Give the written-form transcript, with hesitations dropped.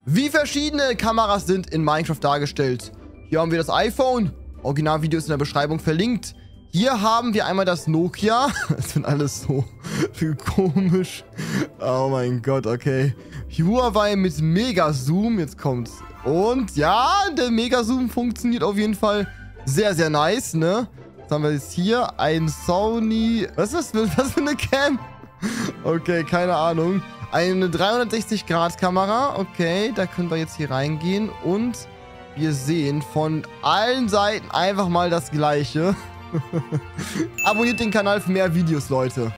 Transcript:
Wie verschiedene Kameras sind in Minecraft dargestellt. Hier haben wir das iPhone. Originalvideo ist in der Beschreibung verlinkt. Hier haben wir einmal das Nokia. Das sind alles so komisch. Oh mein Gott, okay. Huawei mit Mega-Zoom. Jetzt kommt's. Und ja, der Mega-Zoom funktioniert auf jeden Fall sehr, sehr nice, ne? Was haben wir jetzt hier? Ein Sony... Was ist das? Was für eine Cam? Okay, keine Ahnung. Eine 360-Grad-Kamera. Okay, da können wir jetzt hier reingehen. Und wir sehen von allen Seiten einfach mal das Gleiche. Abonniert den Kanal für mehr Videos, Leute.